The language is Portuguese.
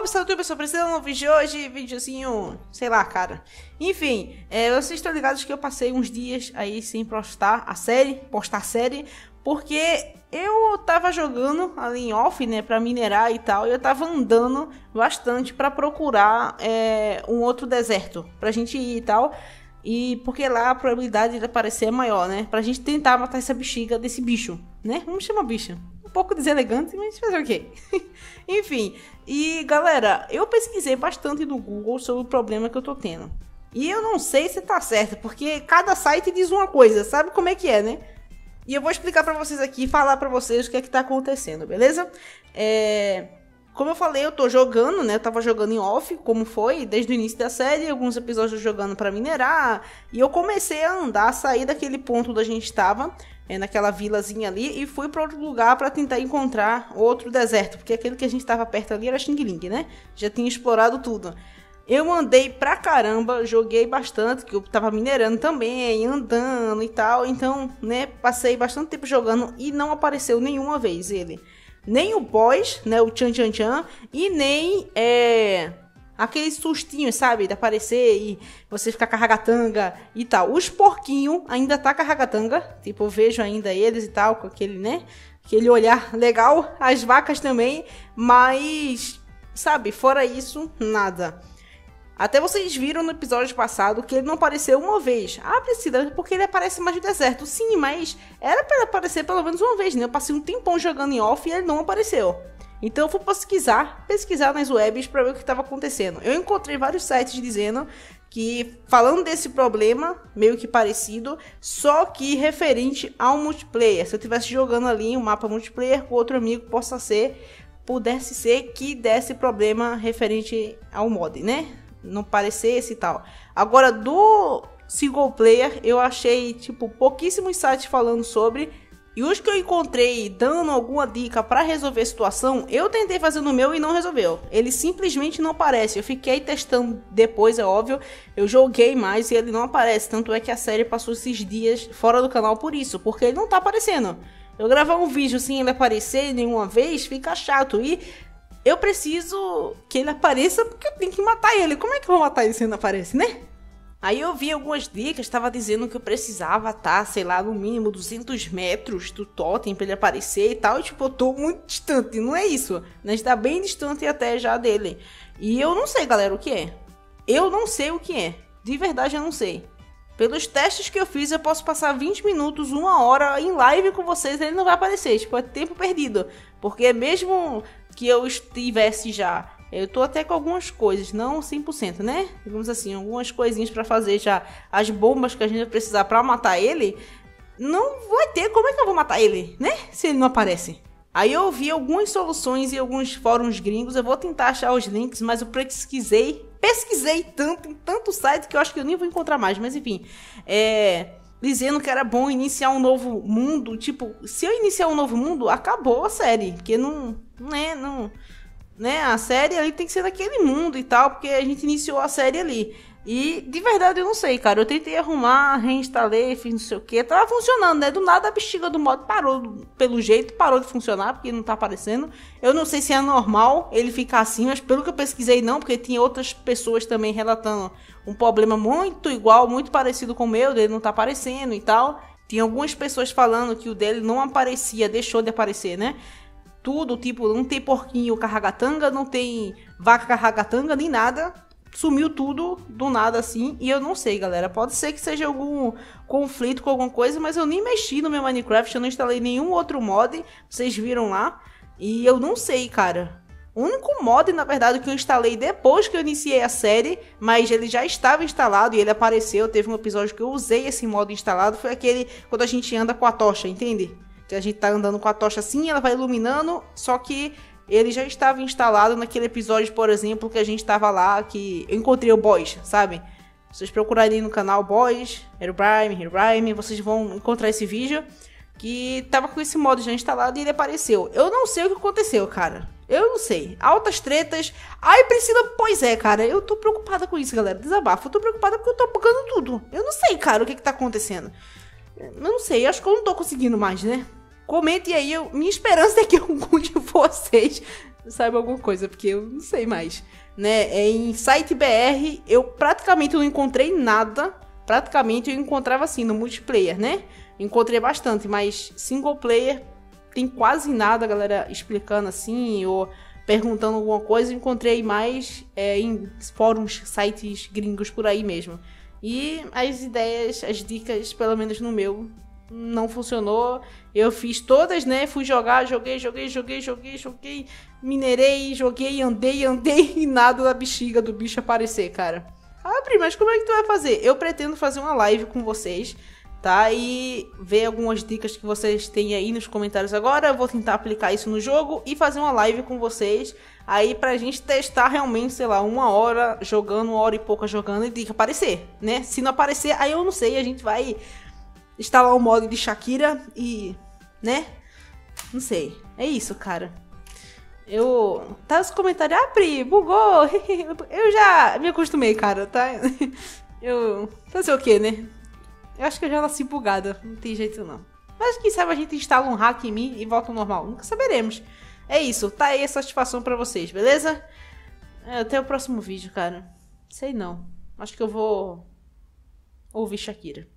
pessoal, pessoal, precisando de um vídeo hoje, videozinho, sei lá, cara. Enfim, vocês estão ligados que eu passei uns dias aí sem postar a série, porque eu tava jogando ali em off, né, pra minerar e tal, e eu tava andando bastante pra procurar um outro deserto pra gente ir e tal, e porque lá a probabilidade de aparecer é maior, né, pra gente tentar matar essa bexiga desse bicho, né, vamos chamar bicho. Um pouco deselegante, mas fazer o quê? Enfim, e galera, eu pesquisei bastante no Google sobre o problema que eu tô tendo. E eu não sei se tá certo, porque cada site diz uma coisa, sabe como é que é, né? E eu vou explicar pra vocês aqui, falar pra vocês o que é que tá acontecendo, beleza? Como eu falei, eu tô jogando, né? Eu tava jogando em off, como foi, desde o início da série, alguns episódios jogando pra minerar. E eu comecei a andar, sair daquele ponto onde a gente tava, naquela vilazinha ali, e fui pra outro lugar pra tentar encontrar outro deserto. Porque aquele que a gente tava perto ali era Xing Ling, né? Já tinha explorado tudo. Eu andei pra caramba, joguei bastante, que eu tava minerando também, andando e tal. Então, né, passei bastante tempo jogando e não apareceu nenhuma vez ele. Nem o boss, né, o Chan Chan Chan, e nem aqueles sustinhos, sabe, de aparecer e você ficar carragatanga e tal. Os porquinhos ainda tá carragatanga, tipo, eu vejo ainda eles e tal, com aquele, né, aquele olhar legal. As vacas também, mas, sabe, fora isso, nada. Até vocês viram no episódio passado que ele não apareceu uma vez. Ah, Priscila, porque ele aparece mais no deserto. Sim, mas era para ele aparecer pelo menos uma vez, né? Eu passei um tempão jogando em off e ele não apareceu. Então eu fui pesquisar nas webs para ver o que estava acontecendo. Eu encontrei vários sites dizendo que, falando desse problema, meio que parecido, só que referente ao multiplayer. Se eu estivesse jogando ali um mapa multiplayer com outro amigo, pudesse ser que desse problema referente ao mod, né? Não parecesse e tal. Agora, do single player, eu achei, tipo, pouquíssimos sites falando sobre. E os que eu encontrei dando alguma dica pra resolver a situação, eu tentei fazer no meu e não resolveu. Ele simplesmente não aparece. Eu fiquei testando depois, é óbvio. Eu joguei mais e ele não aparece. Tanto é que a série passou esses dias fora do canal por isso. Porque ele não tá aparecendo. Eu gravar um vídeo sem ele aparecer nenhuma vez, fica chato. E eu preciso que ele apareça porque eu tenho que matar ele. Como é que eu vou matar ele se ele não aparece, né? Aí eu vi algumas dicas, estava dizendo que eu precisava estar, sei lá, no mínimo 200 metros do totem para ele aparecer e tal. E tipo, eu tô muito distante, não é isso? A gente tá bem distante até já dele. E eu não sei, galera, o que é. Eu não sei o que é. De verdade, eu não sei. Pelos testes que eu fiz, eu posso passar 20 minutos, 1 hora em live com vocês, ele não vai aparecer. Tipo, é tempo perdido. Porque mesmo que eu estivesse já, eu tô até com algumas coisas, não 100%, né? Digamos assim, algumas coisinhas pra fazer já, as bombas que a gente vai precisar pra matar ele, não vai ter, como é que eu vou matar ele, né? Se ele não aparece. Aí eu vi algumas soluções em alguns fóruns gringos, eu vou tentar achar os links, mas eu pesquisei tanto, em tanto site que eu acho que eu nem vou encontrar mais, mas enfim, dizendo que era bom iniciar um novo mundo. Tipo, se eu iniciar um novo mundo, acabou a série, porque não, né, a série ali tem que ser naquele mundo e tal, porque a gente iniciou a série ali. E de verdade eu não sei, cara, eu tentei arrumar, reinstalei, fiz não sei o que, tava funcionando, né, do nada a bexiga do mod parou, pelo jeito, parou de funcionar, porque não tá aparecendo. Eu não sei se é normal ele ficar assim, mas pelo que eu pesquisei não, porque tinha outras pessoas também relatando um problema muito igual, muito parecido com o meu, dele não tá aparecendo e tal. Tinha algumas pessoas falando que o dele não aparecia, deixou de aparecer, né? Tudo, tipo, não tem porquinho carragatanga, não tem vaca carragatanga, nem nada. Sumiu tudo do nada assim. E eu não sei, galera. Pode ser que seja algum conflito com alguma coisa, mas eu nem mexi no meu Minecraft. Eu não instalei nenhum outro mod. Vocês viram lá. E eu não sei, cara. O único mod, na verdade, que eu instalei depois que eu iniciei a série, mas ele já estava instalado e ele apareceu. Teve um episódio que eu usei esse mod instalado. Foi aquele quando a gente anda com a tocha, entende? Que a gente tá andando com a tocha assim, ela vai iluminando, só que ele já estava instalado naquele episódio, por exemplo, que a gente tava lá, que eu encontrei o boss, sabe? Vocês procurarem no canal boss, Herobrine, vocês vão encontrar esse vídeo, que tava com esse modo já instalado e ele apareceu. Eu não sei o que aconteceu, cara. Eu não sei. Altas tretas. Ai, Priscila, pois é, cara. Eu tô preocupada com isso, galera. Desabafo. Eu tô preocupada porque eu tô apagando tudo. Eu não sei, cara, o que tá acontecendo. Eu não sei, acho que eu não tô conseguindo mais, né? Comentem aí, minha esperança é que algum de vocês saiba alguma coisa, porque eu não sei mais, né? Em site BR, eu praticamente não encontrei nada. Praticamente eu encontrava assim, no multiplayer, né? Encontrei bastante, mas single player tem quase nada, galera, explicando assim, ou perguntando alguma coisa. Encontrei mais em fóruns, sites gringos por aí mesmo. E as ideias, as dicas, pelo menos no meu, não funcionou. Eu fiz todas, né? Fui jogar, joguei, minerei, joguei, andei e nada da bexiga do bicho aparecer, cara. Ah, Pri, mas como é que tu vai fazer? Eu pretendo fazer uma live com vocês, tá? E ver algumas dicas que vocês têm aí nos comentários agora. Eu vou tentar aplicar isso no jogo e fazer uma live com vocês aí pra gente testar realmente, sei lá, 1 hora jogando, 1 hora e pouca jogando e dica aparecer, né? Se não aparecer, aí eu não sei, a gente vai instalar o modo de Shakira e, né? Não sei. É isso, cara. Tá nos comentários, Pri, bugou. Eu já me acostumei, cara, tá? Fazer o quê, né? Eu acho que eu já nasci bugada, não tem jeito não. Mas quem sabe a gente instala um hack em mim e volta ao normal. Nunca saberemos. É isso, tá aí a satisfação pra vocês, beleza? Até o próximo vídeo, cara. Sei não. Acho que eu vou ouvir Shakira.